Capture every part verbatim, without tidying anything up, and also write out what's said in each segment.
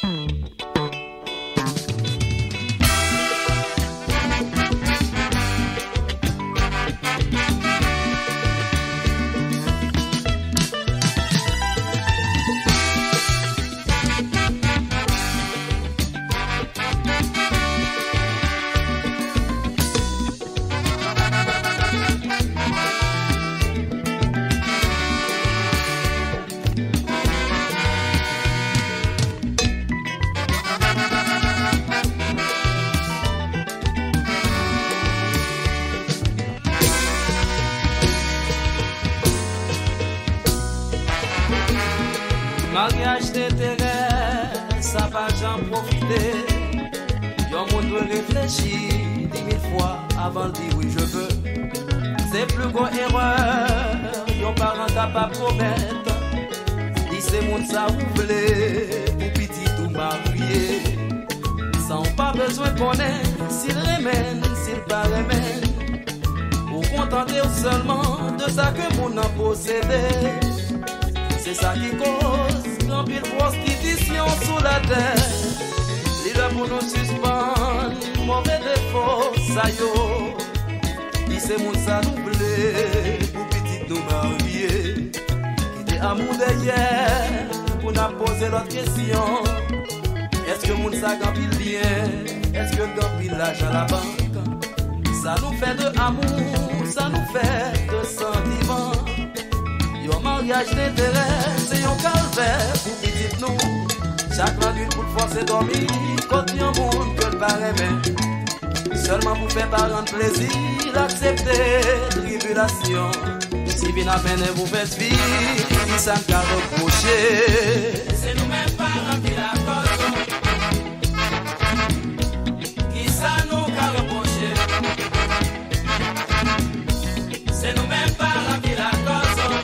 Mariage d'intérêt, ça va j'en profiter. Yon monde doit réfléchir dix mille fois avant de dire oui je veux. C'est plus grande erreur, yon parent capable de promettre. Dis c'est monde ça vous voulez, pour petit ou marié. Sans pas besoin de connaître s'il remène, s'il pas remène. Ou contenter seulement de ça que mon a possédé. C'est ça qui cause l'empire prostitution sous la terre. L'île pour nous suspendre, mauvais défaut, ça yo. Dis c'est mon ça nous blé, pour petit nous marier. Qui est amour derrière, pour nous poser l'autre question. Est-ce que mon ça gagne bien? Est-ce que gagne l'argent à la banque? Ça nous fait de amour, ça nous fait de sentiments. Yon mariage d'intérêt, c'est yon calvaire pour petit nous. Chaque nuit pour forcer dormir, quand yon monde que le pas aimer. Seulement pour faire parents plaisir, accepter tribulation. Si bien à peine vous faites vivre, ça ne peut reprocher. C'est nous-mêmes parents qui la cause. Qui ça nous qu'a reproché? C'est nous-mêmes parents qui la cause.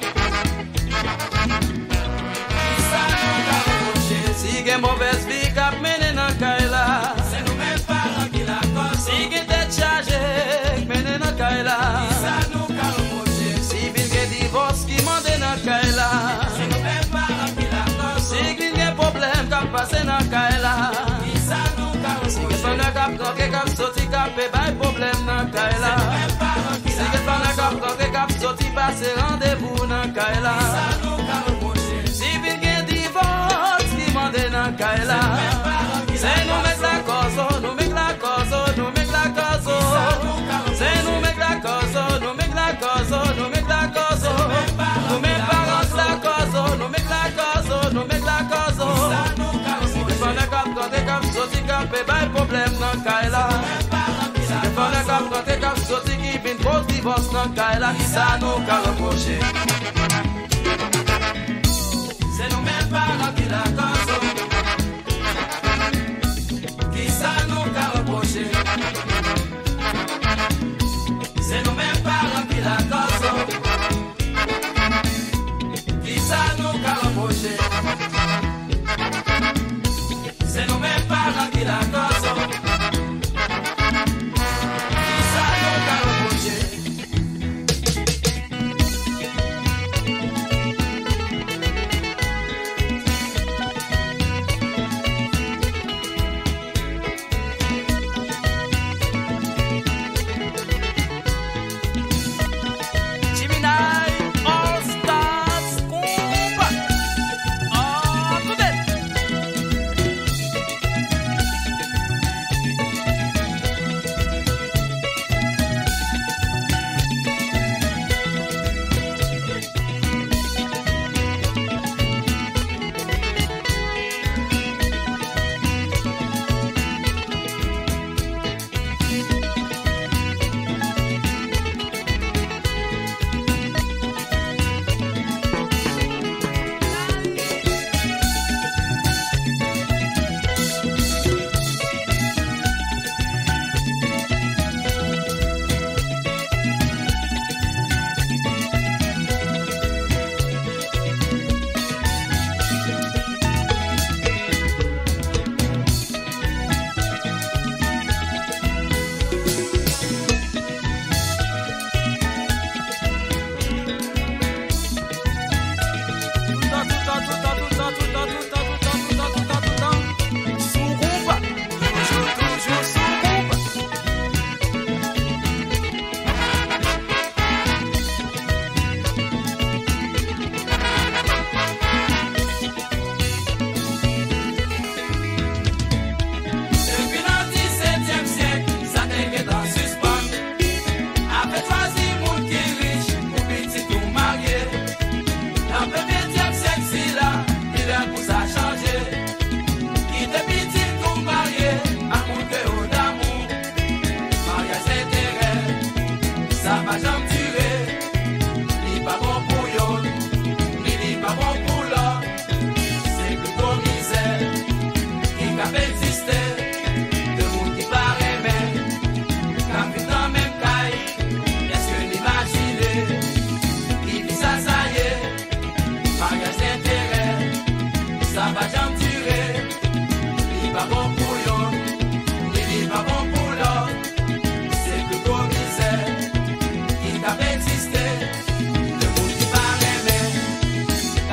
Si gen mauvaise vie k'ap mène nan kay la, c'est nous mêmes parents qui la cause. Si gen tête chargée mène nan kay la, ça nous ka reproché. Si vil gen divorce qui mande nan kay la, c'est nous mêmes parents qui la cause. Si gen problème k'ap passe nan kay la, ça nous ka reproché. Si gen femme k'ap gange k'ap sorti k'ap pe bay problème nan kay la, c'est nous mêmes parents qui la cause. Si gen femme k'ap gange k'ap sorti passe rendez-vous nan kay la, ça nous ka reproché. Si vil gen divorce Kaila. C'est nous mec la cause, nous mec la cause, nous mec la cause. C'est nous mec la cause, nous mec la cause, nous mec la cause. Nous mec parents la cause, nous mec la cause, nous mec la cause. Si fallait cap quand t'es cap sorti cap et pas problème dans Kaila. Si fallait cap quand t'es cap sorti qui vient pour divorce dans Kaila, qui ça nous qu'a reproché. C'est nous mêmes parents qui la cause. C'est nous-mêmes parents qui la cause. Qui ça nous qu'a reproché? C'est nous-mêmes parents qui la cause. Qui ça nous qu'a reproché? Oh,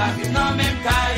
ka viv nan men kay